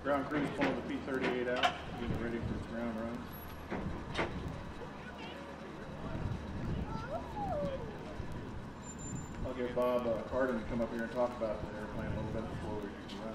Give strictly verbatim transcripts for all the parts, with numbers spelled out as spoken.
Ground crew is pulling the P thirty-eight out, getting ready for its ground run. I'll get Bob uh, Carden to come up here and talk about the airplane a little bit before we run.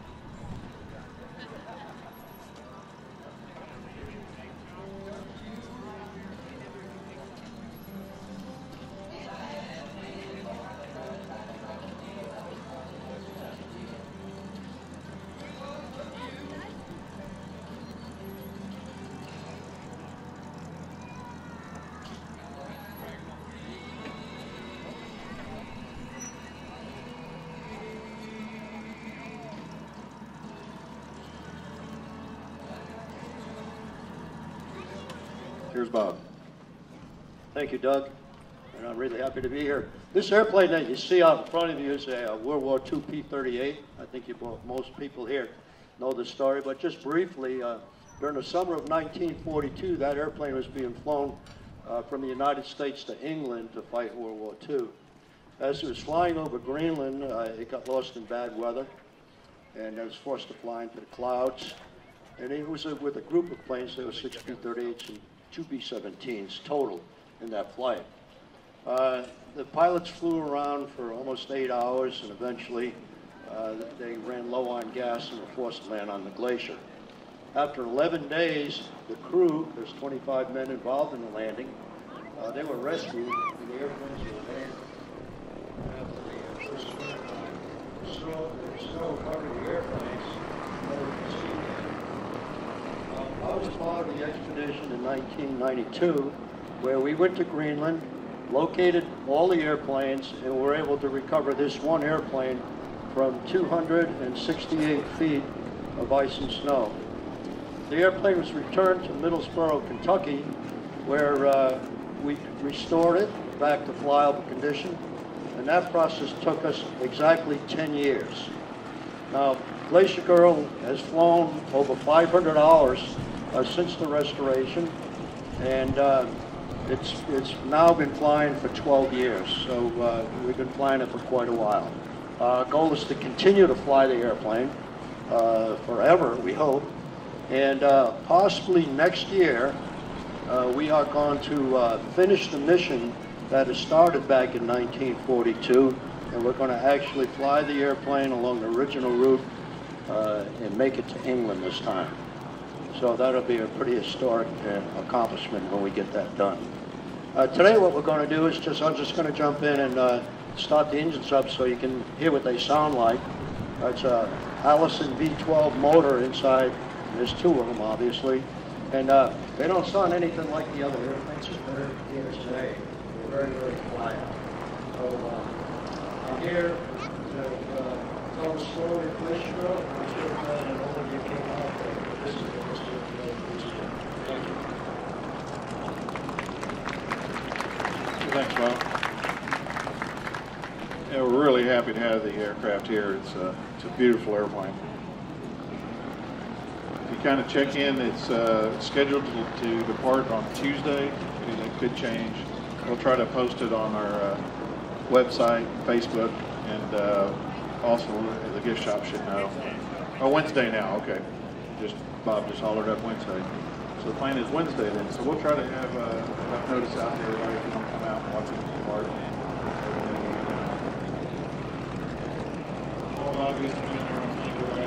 Here's Bob. Thank you, Doug, and I'm really happy to be here. This airplane that you see out in front of you is a, a World War Two P thirty-eight. I think you, most people here know the story, but just briefly, uh, during the summer of nineteen forty-two, that airplane was being flown uh, from the United States to England to fight World War Two. As it was flying over Greenland, uh, it got lost in bad weather, and it was forced to fly into the clouds. And it was uh, with a group of planes. There were six P thirty-eights and two B seventeens total in that flight. Uh, the pilots flew around for almost eight hours, and eventually uh, they ran low on gas and were forced to land on the Glacier. After eleven days, the crew, there's twenty-five men involved in the landing, uh, they were rescued, and the airplanes were landed. After the first snow, the snow covered the airplanes, nobody could see them. I was part of the expedition in nineteen ninety-two, where we went to Greenland, located all the airplanes, and were able to recover this one airplane from two hundred sixty-eight feet of ice and snow. The airplane was returned to Middlesboro, Kentucky, where uh, we restored it back to flyable condition, and that process took us exactly ten years. Now, Glacier Girl has flown over five hundred hours uh, since the restoration, and uh, it's, it's now been flying for twelve years, so uh, we've been flying it for quite a while. Our goal is to continue to fly the airplane uh, forever, we hope, and uh, possibly next year uh, we are going to uh, finish the mission that has started back in nineteen forty-two, and we're going to actually fly the airplane along the original route uh, and make it to England this time. So that'll be a pretty historic uh, accomplishment when we get that done. Uh, today what we're going to do is just, I'm just going to jump in and uh, start the engines up so you can hear what they sound like. Uh, it's a Allison V twelve motor inside. There's two of them, obviously. And uh, they don't sound anything like the other airplanes that are here today. They're very, very quiet. So uh, I'm here to uh, tell the story of Glacier Girl. I'm sure that an overview came out there. This is the history of Glacier Girl. Thank you. Thanks, Bob. Yeah, we're really happy to have the aircraft here. It's a, it's a beautiful airplane. If you kind of check in, it's uh, scheduled to, to depart on Tuesday. It could change. We'll try to post it on our uh, website, Facebook, and uh, also the gift shop should know. Oh, Wednesday now, okay. Just Bob just hollered up Wednesday. So the plan is Wednesday then. So we'll try to have uh, enough notice out there, everybody, if you want to come out and watch it depart. All obvious to be there on Tuesday.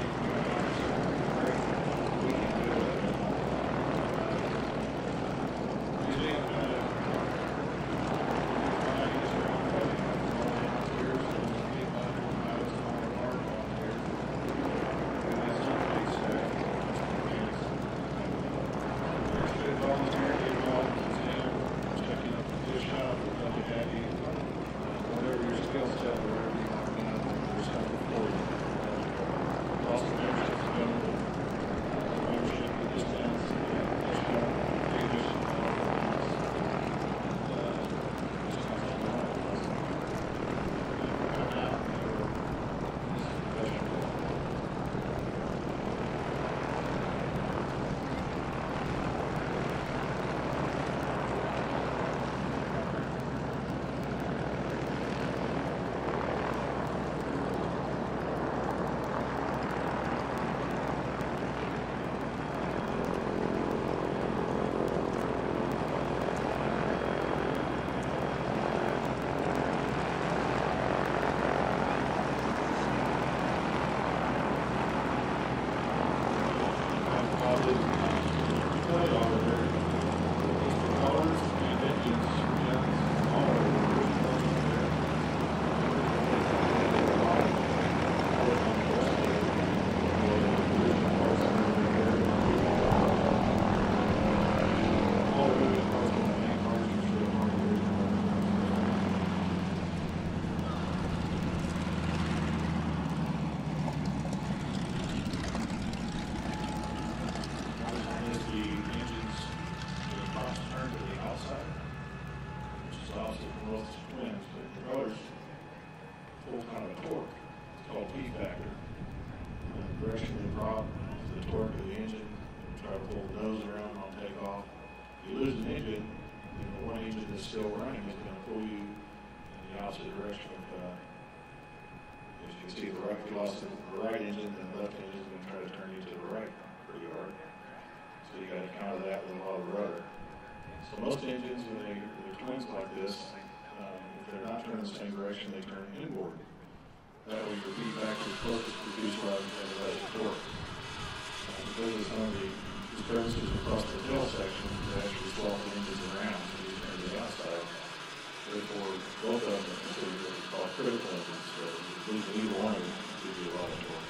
most twins, but the brothers pull kind of a torque. It's called P factor. And the direction they drop is the torque of the engine. And try to pull the nose around on takeoff. If you lose an engine, then the one engine that's still running is going to pull you in the opposite direction of, uh, as you can see, the right, if you lost the right engine, then the left engine is going to try to turn you to the right pretty hard. So you got to counter that with a lot of rudder. So most engines, when they, they're twins like this, um, if they're not turning the same direction, they turn inboard. That way your P factor is closest to reduce rather than the less torque. Uh, because of some of the disturbances across the tail section, they actually swap the engines around so these turn to the outside. Therefore, both of them are considered what we call critical engines. So if you lose either one of them, it gives you a lot of torque.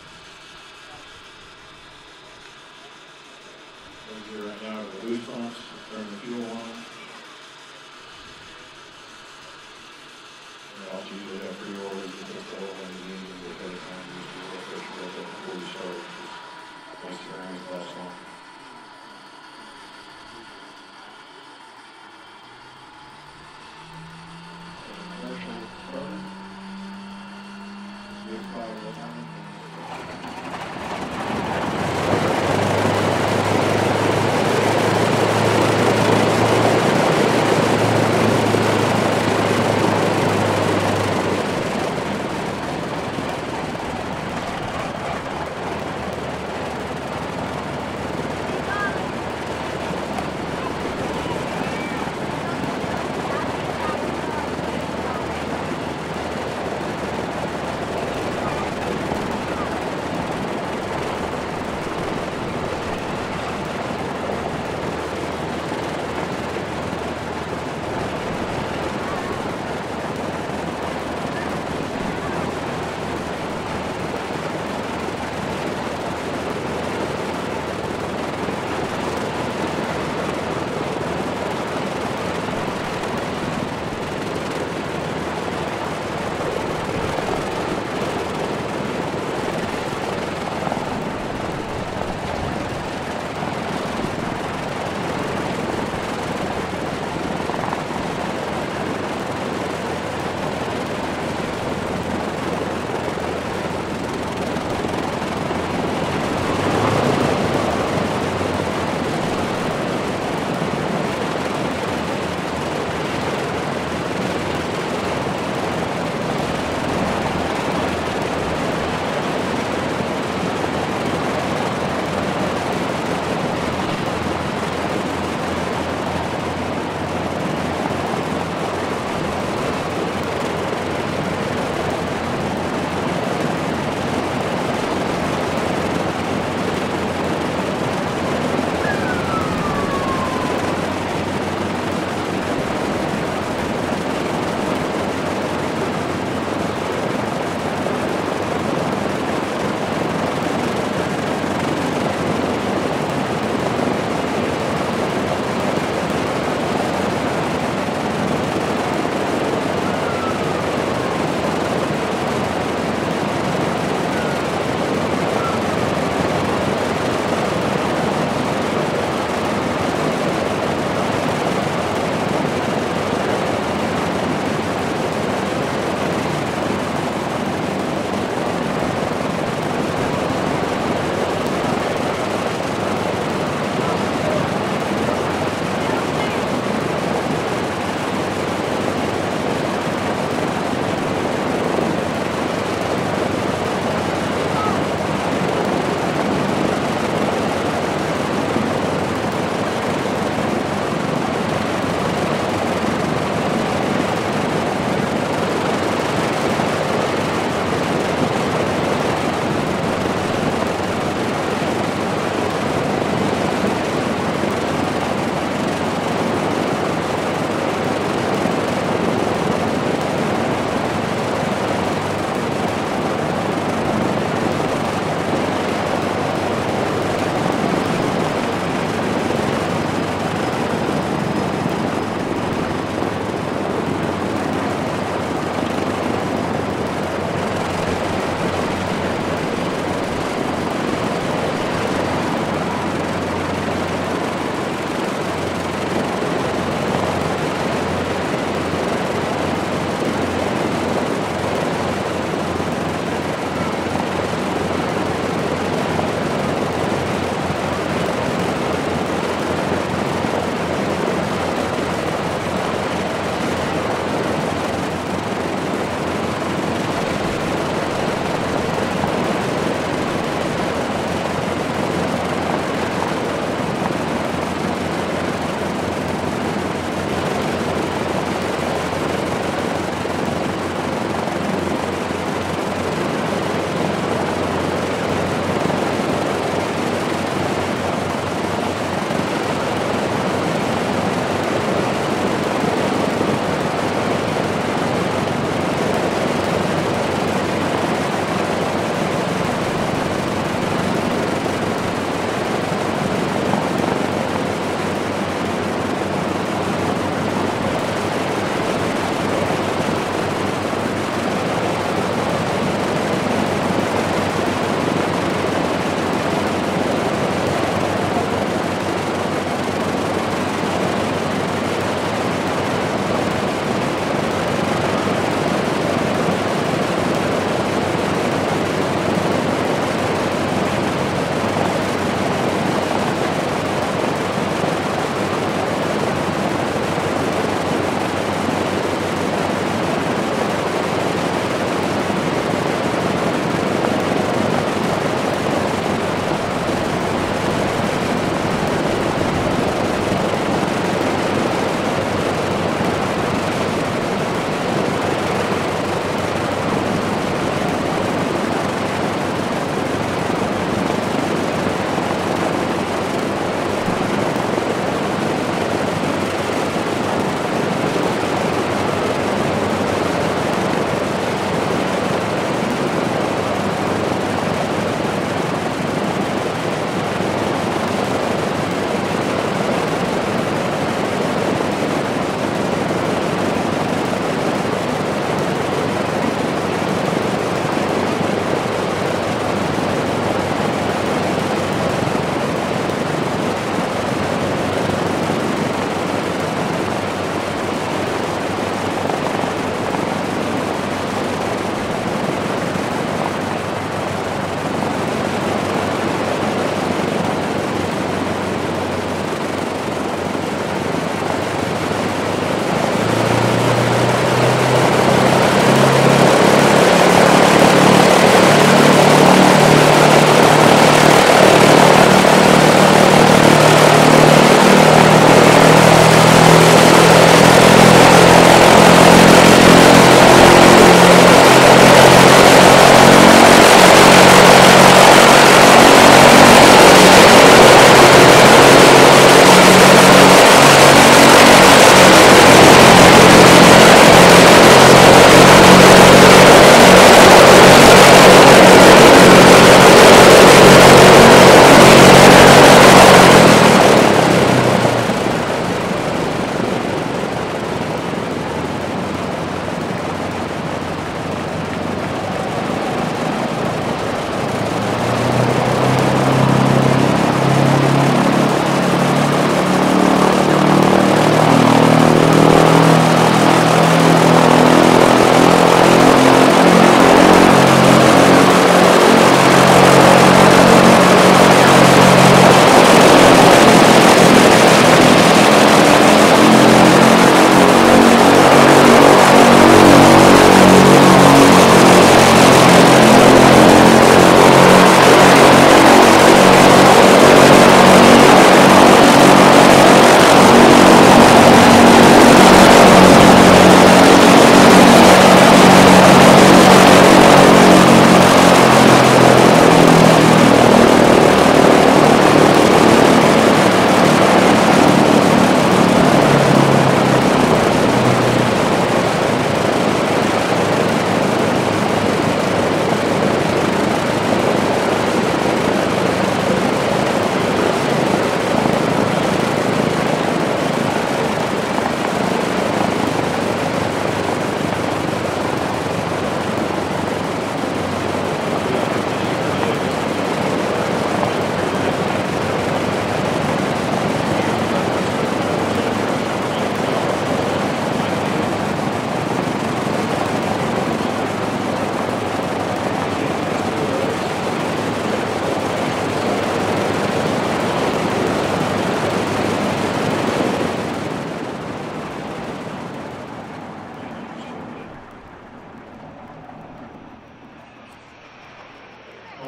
Over here right now are the boost pumps, turn the fuel on. They also usually have pre-orders because they don't have the engines at the time to use the oil pressure built up before you start. Just makes the earnings last long. Commercial starter. Big fire behind.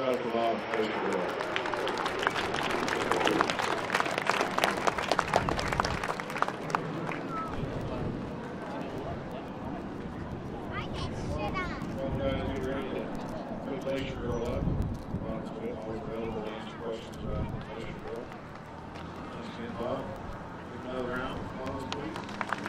medical law and pressure bill. Well, guys, get ready to put Glacier Girl up. Well, it's been always available to answer questions about the Glacier Girl. Once again, Bob, give another round of applause, please.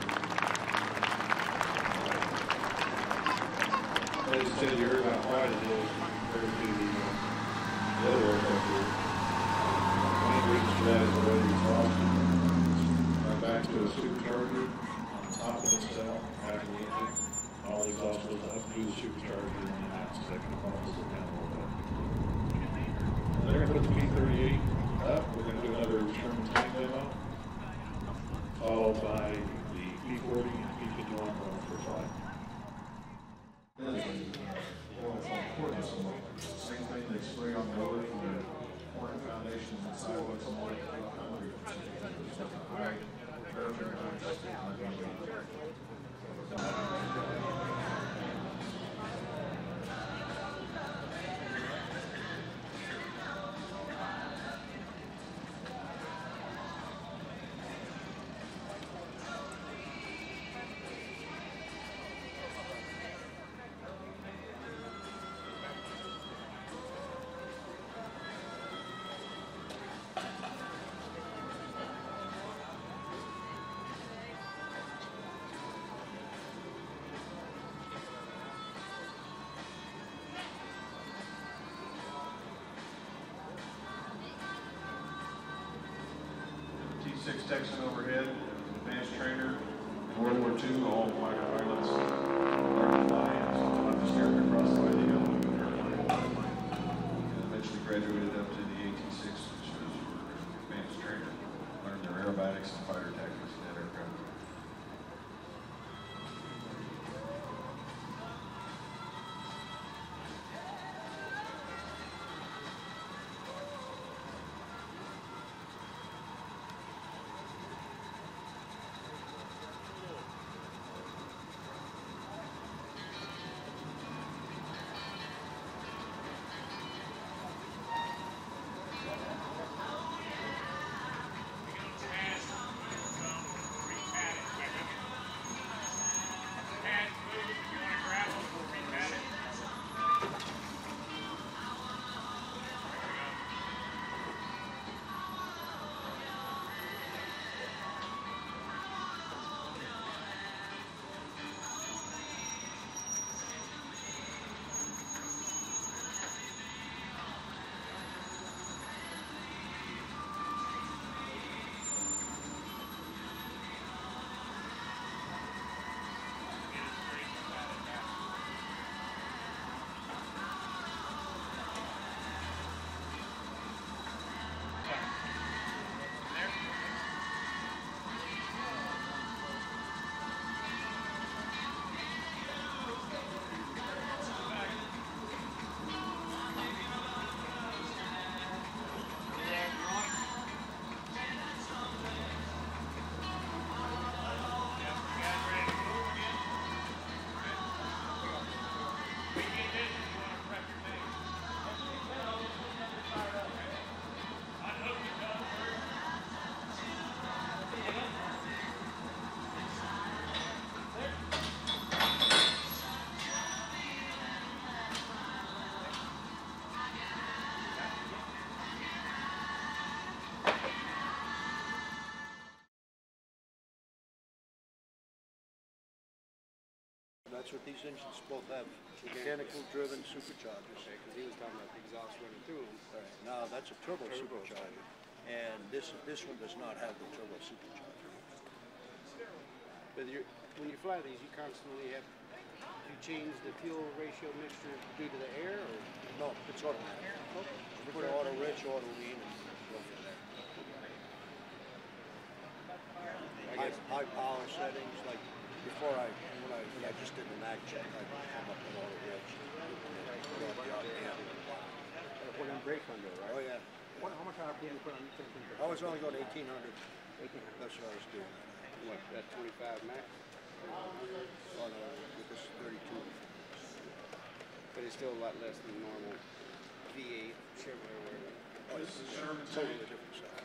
As I said, you heard how quiet it is compared to the, uh, the other aircraft here. One of the reasons for that is the way it's exhausted. Right back to a supercharger on top of the cell, back in the engine. All the exhaust goes up through the supercharger and then out, so that can almost sit down a little bit. They're going to put the P thirty-eight up. We're going to do another Sherman tank demo, followed by the P forty and P fifty-one going for a flight. Same thing, they spray on the over for the corner foundations and sidewalks and all that. T six Texan overhead, advanced trainer, World War Two, all fighter pilots learned to fly and still have to steer across the way they go. And eventually graduated up to the A T six, which was for advanced trainer, learned their aerobatics and fighter tactics in that aircraft. That's what these engines both have, mechanical driven superchargers. Okay, because he was talking about the exhaust running through them. Right. Now, that's a turbo, Turbo. supercharger, and this this one does not have the turbo supercharger. But you're, when you fly these, you constantly have, you change the fuel ratio mixture due to the air, or? No, it's automatic. Okay. You put auto rich, auto lean, and go from there. I High, guess. high power settings, like before I when I when I just did the mag check, I come up with auto rich. Put on the R P M. Put in brake under, right? Oh yeah. What, how much R P M you put on your thing? I was only going eighteen hundred. eighteen hundred. That's what I was doing. What, that twenty-five max? Oh no, with this thirty-two. But it's still a lot less than normal V eight, Sherman or whatever. This is Sherman Totally tank. different stuff.